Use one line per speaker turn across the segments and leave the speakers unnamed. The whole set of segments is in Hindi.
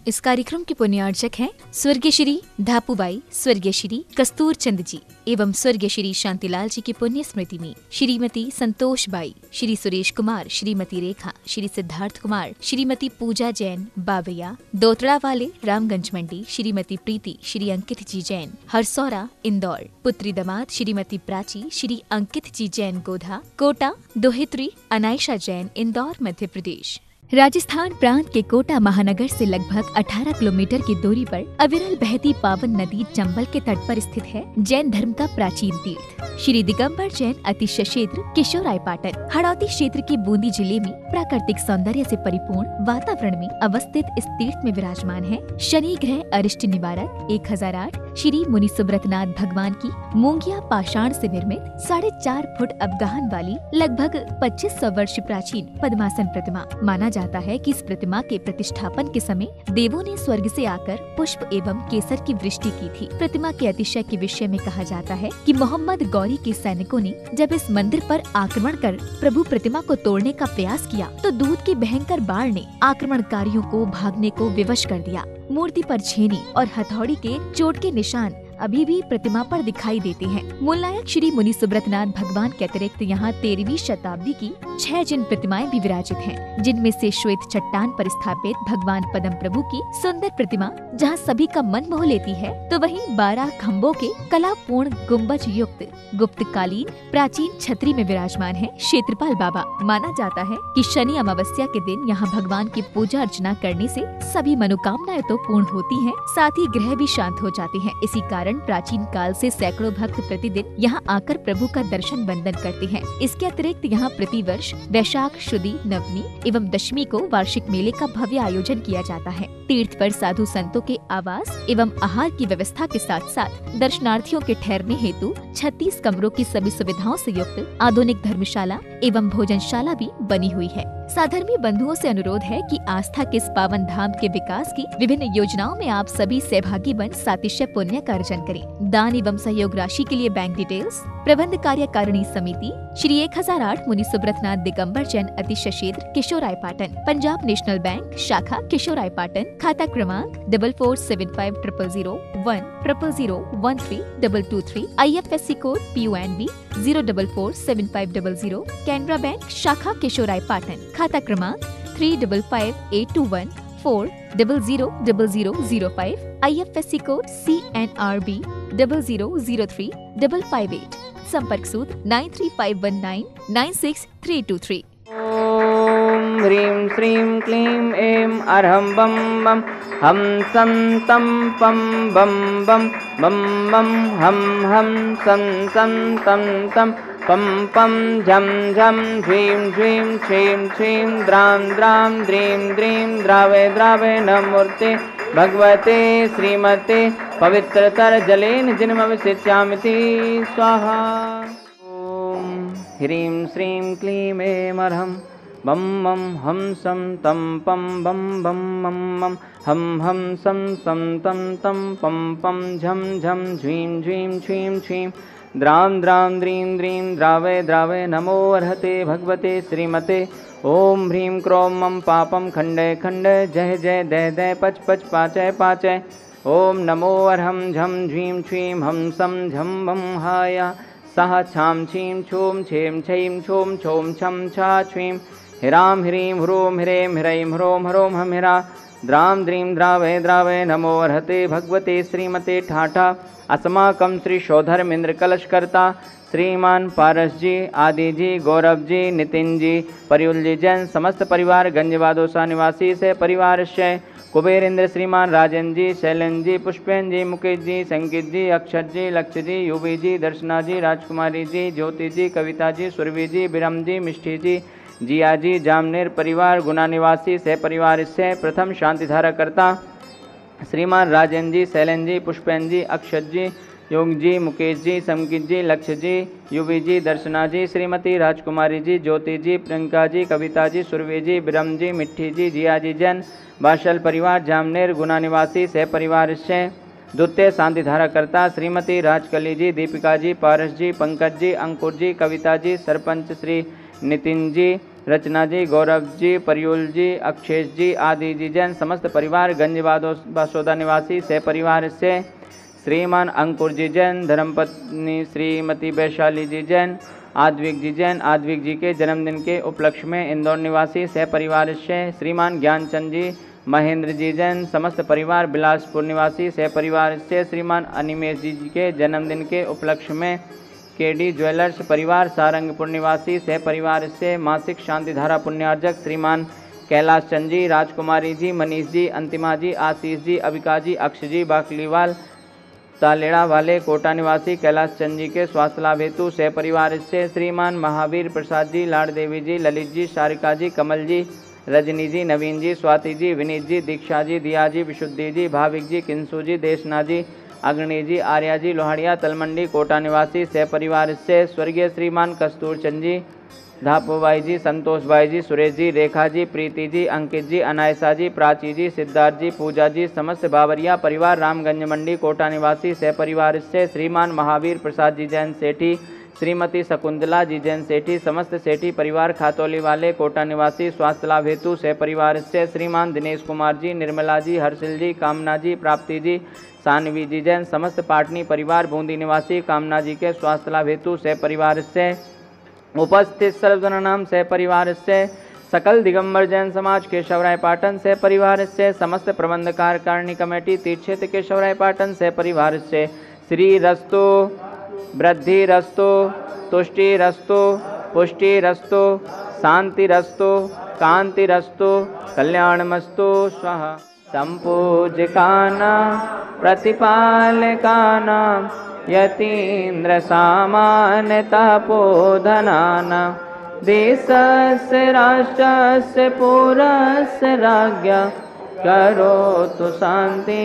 इस कार्यक्रम के पुण्यार्चक हैं स्वर्गीय श्री धापूबाई, स्वर्गीय श्री कस्तूर चंद जी एवं स्वर्गीय श्री शांतिलाल जी की पुण्य स्मृति में श्रीमती संतोष बाई, श्री सुरेश कुमार, श्रीमती रेखा, श्री सिद्धार्थ कुमार, श्रीमती पूजा जैन बाबैया, दोतड़ा वाले रामगंज मंडी, श्रीमती प्रीति, श्री अंकित जी जैन हरसौरा इंदौर, पुत्री दामाद श्रीमती प्राची, श्री अंकित जी जैन गोधा कोटा, दोहित्री अनायशा जैन इंदौर मध्य प्रदेश। राजस्थान प्रांत के कोटा महानगर से लगभग 18 किलोमीटर की दूरी पर अविरल बहती पावन नदी चंबल के तट पर स्थित है जैन धर्म का प्राचीन तीर्थ श्री दिगंबर जैन अतिशय क्षेत्र किशोराय पाटन। हड़ौती क्षेत्र के बूंदी जिले में प्राकृतिक सौंदर्य से परिपूर्ण वातावरण में अवस्थित इस तीर्थ में विराजमान है शनि ग्रह अरिष्ट निवारक 1008 श्री मुनि सुब्रतनाथ भगवान की मूंगिया पाषाण से निर्मित 4.5 फुट अवगाहन वाली लगभग 2500 वर्ष प्राचीन पद्मासन प्रतिमा। माना जाता है कि इस प्रतिमा के प्रतिष्ठापन के समय देवों ने स्वर्ग से आकर पुष्प एवं केसर की वृष्टि की थी। प्रतिमा के अतिशय के विषय में कहा जाता है कि मोहम्मद गौरी के सैनिकों ने जब इस मंदिर पर आक्रमण कर प्रभु प्रतिमा को तोड़ने का प्रयास किया तो दूध के भयंकर बाढ़ ने आक्रमणकारियों को भागने को विवश कर दिया। मूर्ति पर छेनी और हथौड़ी के चोट के निशान अभी भी प्रतिमा पर दिखाई देते हैं। मूल नायक श्री मुनि सुब्रतनाथ भगवान के अतिरिक्त यहाँ 13वीं शताब्दी की 6 जिन प्रतिमाएं भी विराजित हैं, जिनमें से श्वेत चट्टान पर स्थापित भगवान पद्म प्रभु की सुंदर प्रतिमा जहाँ सभी का मन मोह लेती है, तो वहीं 12 खम्भों के कलापूर्ण गुम्बज युक्त गुप्तकालीन प्राचीन छतरी में विराजमान है क्षेत्रपाल बाबा। माना जाता है कि शनि अमावस्या के दिन यहाँ भगवान की पूजा अर्चना करने से सभी मनोकामनाएं तो पूर्ण होती हैं, साथ ही ग्रह भी शांत हो जाते हैं। इसी कारण प्राचीन काल से सैकड़ों भक्त प्रतिदिन यहाँ आकर प्रभु का दर्शन बंदन करते हैं। इसके अतिरिक्त यहाँ प्रतिवर्ष वैशाख शुदी नवमी एवं दशमी को वार्षिक मेले का भव्य आयोजन किया जाता है। तीर्थ पर साधु संतों के आवास एवं आहार की व्यवस्था के साथ साथ दर्शनार्थियों के ठहरने हेतु 36 कमरों की सभी सुविधाओं से युक्त आधुनिक धर्मशाला एवं भोजनशाला भी बनी हुई है। साधर्मी बंधुओं से अनुरोध है कि आस्था के इस पावन धाम के विकास की विभिन्न योजनाओं में आप सभी सहभागी बन सातिशय पुण्य का अर्जन करें। दान एवं सहयोग राशि के लिए बैंक डिटेल्स प्रबंध कार्यकारिणी समिति श्री 1008 मुनि सुब्रतनाथ दिगंबर जैन अतिशय क्षेत्र किशोराय पाटन, पंजाब नेशनल बैंक शाखा किशोराय पाटन, खाता क्रमांक 4475000100132223, IFSC code PUNB 0447500, Canara bank शाखा किशोराय पाटन, खाता क्रमांक 358214000005, IFSC कोड CNRB 00035558, संपर्क सूत्र 9351996323।
ओम ह्रीं श्रीं क्लीं ऐं अरहं बम बम हम सं तं पं बम बम बम बम हम सं तं तं तं पं पं झं झं ह्रीं ह्रीं श्रीं श्रीं द्रां द्रां द्रीं द्रीं द्रावे द्रावे नमूर्ते भगवते श्रीमते पवित्रतर जलेन जिन्मविशिष्यामिति स्वाहा। ओम ह्रीं श्रीं क्लीं ऐं अरहं बम बम हम सं तं पं बम बम मम मम हम सं तं तं पं पं झं झं झ्वीं झ्वीं छ्वीं छ्वीं द्रां द्रां द्रीं द्रीं द्रावे द्रावे नमो अर्हते भगवते श्रीमते। ओम ह्रीं क्रों मम पापं खण्डय खण्डय जय जय दय दय पच पच पाचय पाचय। ओम नमो अर्हं झं झ्वीं छ्वीं हम सं झं बं हाय सह छां छीं छूं छें छैं छूं छौं छं छा छ्वीं ह्रां ह्रीं ह्रूं ह्रें ह्रैं ह्रों ह्रों हम ह्रा द्रां द्रीं द्रावे द्रावे नमो अर्हते भगवते श्रीमते ठाठा। अस्माकं श्री शोधर्मेंद्र कलशकर्ता श्रीमान पारस जी, आदि जी, गौरव जी, नितिन जी, परियुल जी जैन समस्त परिवार गंजवादोसा निवासी से परिवार से कुबेरेंद्र श्रीमान राजन जी, शैलन जी, पुष्पेन जी, मुकेश जी, संकित जी, अक्षत जी, लक्ष्य जी, युवी जी, दर्शना जी, राजकुमारी जी, ज्योति जी, कविता जी, सुरभि जी, बिरम जी, मिष्ठी जी, जिया जी, जामनेर परिवार गुना निवासी सह परिवार से प्रथम शांतिधारा करता श्रीमान राजन जी, शैलन जी, पुष्पेन जी, अक्षत जी, योग जी, मुकेश जी, संकित जी, लक्ष्य जी, युवी जी, दर्शना जी, श्रीमती राजकुमारी जी, ज्योति जी, प्रियंका जी, कविता जी, सुरभि जी, बिरम जी, मिट्ठी जी, जिया जी जैन बाशल परिवार जामनेर गुना निवासी सह परिवार से द्वितीय शांतिधारा करता श्रीमती राजकली जी, दीपिका जी, पारस जी, पंकज जी, अंकुर जी, कविता जी, सरपंच श्री नितिन जी, रचना जी, गौरव जी, परियुल जी, अक्षेश जी, आदि जी जैन समस्त परिवार, गंज बासोदा निवासी सह परिवार से श्रीमान अंकुर जी जैन, धर्मपत्नी श्रीमती वैशाली जी जैन, आद्विक जी जैन, आद्विक जी के जन्मदिन के उपलक्ष्य में इंदौर निवासी सह परिवार से श्रीमान ज्ञानचंद जी, महेंद्र जी जैन, समस्त परिवार बिलासपुर निवासी सह परिवार से श्रीमान अनिमेश जी के जन्मदिन के उपलक्ष्य में केडी ज्वेलर्स परिवार सारंगपुर निवासी सह परिवार से मासिक शांतिधारा पुण्यार्जक श्रीमान कैलाश चंद जी, राजकुमारी जी, मनीष जी, अंतिमा जी, आशीष जी, अबिका जी, अक्ष जी, बाकलीवाल तालेड़ा वाले कोटा निवासी कैलाश चंद जी के स्वास्थ्य लाभ हेतु सह परिवार से श्रीमान महावीर प्रसाद जी, लाड़ देवी जी, ललित जी, शारिका जी, कमल जी, रजनी जी, नवीन जी, स्वाति जी, विनीत जी, दीक्षा जी, दिया जी, विशुद्धि जी, भाविक जी, किंसू जी, देशना जी, अग्नि जी, आर्या जी, लोहाड़िया तलमंडी कोटा निवासी सह परिवार से स्वर्गीय श्रीमान कस्तूर चंद जी, धापूबाई जी, संतोष भाई जी, सुरेश जी, रेखा जी, प्रीति जी, अंकित जी, अनायसा जी, प्राची जी, सिद्धार्थ जी, पूजा जी, समस्त बाबरिया परिवार रामगंज मंडी कोटा निवासी सह परिवार से श्रीमान महावीर प्रसाद जी जैन सेठी, श्रीमती शकुंतला जी जैन सेठी, समस्त सेठी परिवार खातौली वाले कोटा निवासी स्वास्थ्य लाभ हेतु सह परिवार से श्रीमान दिनेश कुमार जी, निर्मला जी, हर्षिल जी, कामना जी, प्राप्ति जी, सानवी जी जैन, समस्त पाटनी परिवार बूंदी निवासी कामना जी के स्वास्थ्य लाभ हेतु सह परिवार से उपस्थित सर्वजनानाम सह परिवार से सकल दिगंबर जैन समाज केशवराय पाटन सह परिवार से समस्त प्रबंध कार्यकारिणी कमेटी तीर्थ क्षेत्र केशवराय पाटन सह परिवार से श्री रस्तु, वृद्धि रस्तु, तुष्टि रस्तु, पुष्टि रस्तु, शांति रस्तु, कांति रस्तु, कल्याणमस्तु स्वाहा। संपूज्यकाना प्रतिपालकाना यतीन्द्र सामान्य तपोधनाना देशस्य राष्ट्रस्य पुरस्य राज्ञा करोतु शांति।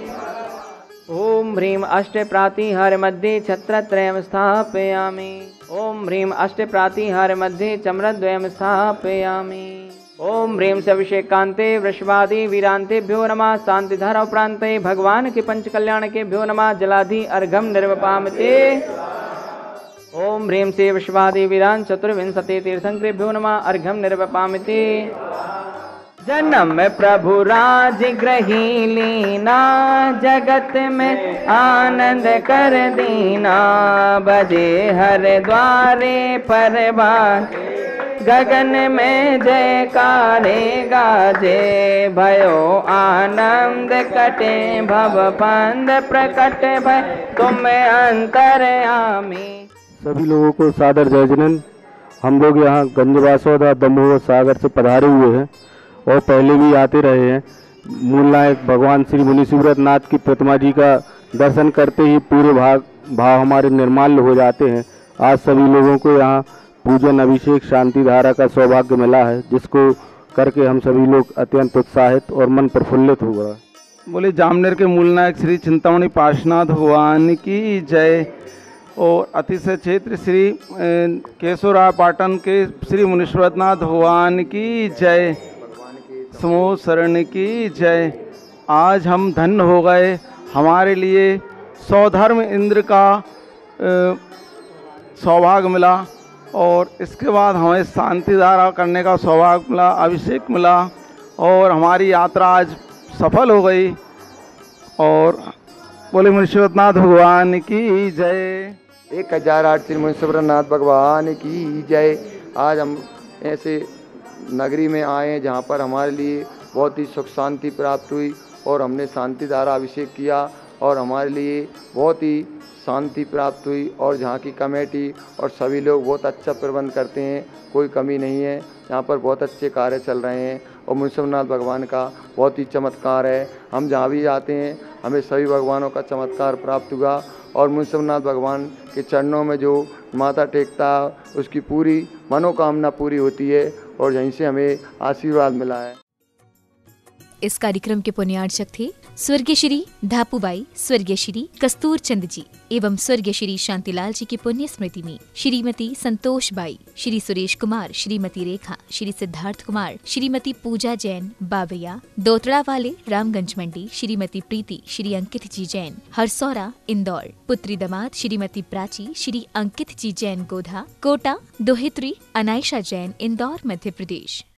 ओम ह्रीं अष्टप्रातिहार मध्ये छत्रत्रयं स्थापयामि। ओम ह्रीं अष्टप्रातिहार मध्ये चम्रद्वयं स्थापयामि। ओम ह्रीं सविषेकांते वृषभादि वीरांतेभ्यो नमः। शांतिधारा उपरांते भगवान के पंच कल्याण के भ्यो नमः। जलाधि अर्घम निर्वपामते। ओम ह्रीं से वृषभादि वीरान चतुर्विंशति तीर्थंकरेभ्यो नमः। अर्घम निर्वपामते। जन्म प्रभु राज ग्रही लीना जगत में आनंद कर दीना। बजे हर द्वारे परवान गगन में जयकारे गाजे। भयो आनंद कटे भव पंद प्रकट भय तुम अंतर्यामी।
सभी लोगों को सादर जय जनन। हम लोग यहाँ गंजबासौदा दमोह सागर से पधारे हुए हैं और पहले भी आते रहे हैं। मूल नायक भगवान श्री मुनि सुव्रत नाथ की प्रतिमा जी का दर्शन करते ही पूरे भाव हमारे निर्माल्य हो जाते हैं। आज सभी लोगों को यहाँ पूजन अभिषेक शांति धारा का सौभाग्य मिला है, जिसको करके हम सभी लोग अत्यंत उत्साहित और मन प्रफुल्लित हो गए।
बोले जामनेर के मूल नायक श्री चिंतामणि पार्श्वनाथ भगवान की जय। और अतिशय क्षेत्र श्री केशवराय पाटन के श्री मुनीश्वरनाथ भगवान की जय। समूह शरण की जय। आज हम धन्य हो गए। हमारे लिए सौधर्म इंद्र का सौभाग्य मिला और इसके बाद हमें शांति धारा करने का सौभाग्य मिला, अभिषेक मिला और हमारी यात्रा आज सफल हो गई। और बोले मुनीश्वरनाथ भगवान की जय।
1008 श्री मुनीश्वरनाथ भगवान की जय। आज हम ऐसे नगरी में आए हैं जहाँ पर हमारे लिए बहुत ही सुख शांति प्राप्त हुई और हमने शांति धारा अभिषेक किया और हमारे लिए बहुत ही शांति प्राप्त हुई। और जहाँ की कमेटी और सभी लोग बहुत अच्छा प्रबंध करते हैं, कोई कमी नहीं है। यहाँ पर बहुत अच्छे कार्य चल रहे हैं और मुनीश्वरनाथ भगवान का बहुत ही चमत्कार है। हम जहाँ भी जाते हैं हमें सभी भगवानों का चमत्कार प्राप्त हुआ और मुनीश्वरनाथ भगवान के चरणों में जो माथा टेकता उसकी पूरी मनोकामना पूरी होती है और यहीं से हमें आशीर्वाद मिला है।
इस कार्यक्रम के पुण्यार्चक थे स्वर्गीय श्री धापूबाई, स्वर्गीय श्री कस्तूर चंद जी एवं स्वर्गीय श्री शांतिलाल जी की पुण्य स्मृति में श्रीमती संतोष बाई, श्री सुरेश कुमार, श्रीमती रेखा, श्री सिद्धार्थ कुमार, श्रीमती पूजा जैन बावैया, दोतड़ा वाले रामगंज मंडी, श्रीमती प्रीति, श्री अंकित जी जैन हरसौरा इंदौर, पुत्री दामाद श्रीमती प्राची, श्री अंकित जी जैन गोधा, कोटा, दोहित्री अनायशा जैन इंदौर मध्य प्रदेश।